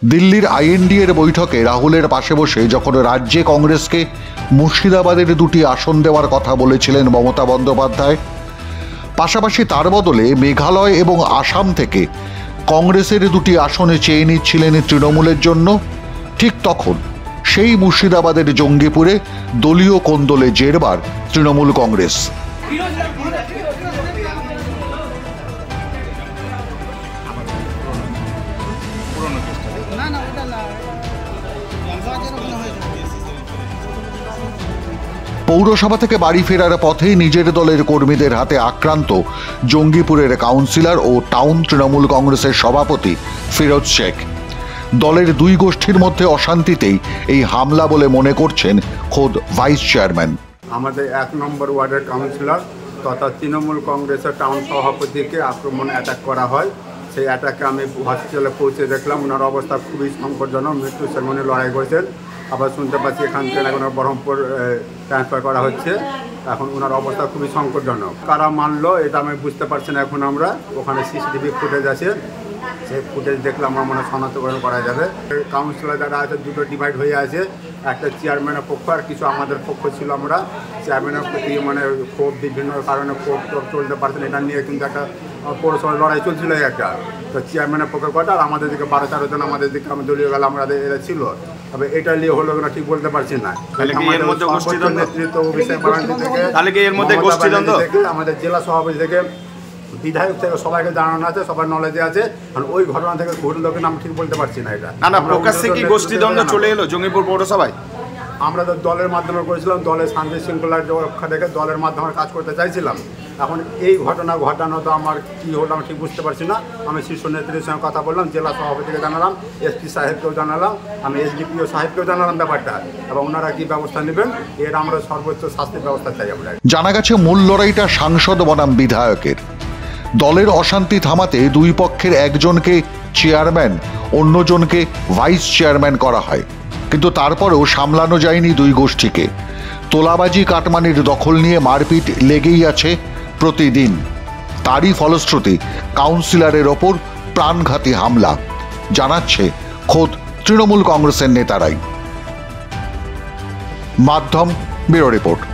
দিল্লির আইএনডি এর বৈঠকে রাহুলের পাশে বসে যখন রাজ্যে কংগ্রেসকে মুর্শিদাবাদের 2টি আসন দেওয়ার কথা বলেছিলেন মমতা বন্দ্যোপাধ্যায়, পাশাপাশি তার বদলে মেঘালয় এবং আসাম থেকে কংগ্রেসের 2টি আসনে চেয়ে নিচ্ছিলেন তৃণমূলের জন্য, ঠিক তখন সেই মুর্শিদাবাদের জঙ্গিপুরে দলীয় কোন্দলে জেরবার তৃণমূল কংগ্রেস। পৌরসভা থেকে বাড়ি ফেরার পথে নিজের দলের কর্মীদের হাতে আক্রান্ত জঙ্গিপুরের কাউন্সিলর ও টাউন তৃণমূল কংগ্রেসের সভাপতি ফিরোজ শেখ। দলের 2 গোষ্ঠীর মধ্যে অশান্তিতেই এই হামলা বলে মনে করছেন খোদ ভাইস চেয়ারম্যান। আমাদের 1 নম্বর ওয়ার্ডের কাউন্সিলর তথা তৃণমূল কংগ্রেসের টাউন সভাপতিকে অ্যাটাক করা হয়। সেই অ্যাটাকে আমি হসপিটালে পৌঁছে দেখলাম ওনার অবস্থা খুবই সংকটজনক, মৃত্যুর সঙ্গে লড়াই করেছেন। আবার শুনতে পাচ্ছি এখান থেকে এখন বহরমপুর ট্রান্সফার করা হচ্ছে। এখন ওনার অবস্থা খুবই সংকটজনক। কারা মানলো এটা আমি বুঝতে পারছি না। এখন আমরা ওখানে সিসিটিভি ফুটেজ আছে, সেই ফুটেজ দেখলে আমার মনে শনাক্তকরণ করা যাবে। কাউন্সিলর যারা আছে 2টো ডিভাইড হয়ে আছে, একটা চেয়ারম্যানের পক্ষ আর কিছু আমাদের পক্ষ ছিল। আমরা চেয়ারম্যানের প্রতি ক্ষোভ, বিভিন্ন কারণে ক্ষোভ চলতে পারছেন, এটা নিয়ে কিন্তু একটা পৌরসভার লড়াই চলছিল একটা। তো চেয়ারম্যানের পক্ষের কথা আর আমাদের দিকে 12-13 জন আমাদের দিকে দলীয় গেল আমাদের এরা ছিল। তবে এটা নিয়ে হলো না ঠিক বলতে পারছি না। নেতৃত্ব অভিষেক ব্যানার্জি থেকে আমাদের জেলা সভাপতি থেকে বিধায়ক থেকে সবাইকে জানানো আছে, সবার নলেজে আছে। কারণ ওই ঘটনা থেকে ঘটলো কিনা আমি ঠিক বলতে পারছি না। এটা না প্রকাশ্যে কি গোষ্ঠীদ্বন্দ্ব চলে এলো জঙ্গিপুর পৌরসভায়? আমরা তো দলের মাধ্যমে করেছিলাম, দলের শান্তি শৃঙ্খলার রক্ষা দেখে দলের মাধ্যমে কাজ করতে চাইছিলাম। এখন এই ঘটনা ঘটানো তো আমার কী হলো আমি ঠিক বুঝতে পারছি না। আমি শীর্ষ নেতৃত্বের সঙ্গে কথা বললাম, জেলা সভাপতিকে জানালাম, এসপি সাহেবকেও জানালাম, আমি এসডিপিও সাহেবকেও জানালাম ব্যাপারটা, এবং ওনারা কী ব্যবস্থা নেবেন এর আমরা সর্বোচ্চ শাস্তির ব্যবস্থা চাই। আমরা জানা গেছে মূল লড়াইটা সাংসদ বনাম বিধায়কের। দলের অশান্তি থামাতে 2 পক্ষের একজনকে চেয়ারম্যান, অন্যজনকে ভাইস চেয়ারম্যান করা হয়, কিন্তু তারপরেও সামলানো যায়নি 2 গোষ্ঠীকে। তোলাবাজি, কাটমানির দখল নিয়ে মারপিট লেগেই আছে প্রতিদিন। তারই ফলশ্রুতি কাউন্সিলরের ওপর প্রাণঘাতী হামলা, জানাচ্ছে খোদ তৃণমূল কংগ্রেসের নেতারাই। মাধ্যম ব্যুরো রিপোর্ট।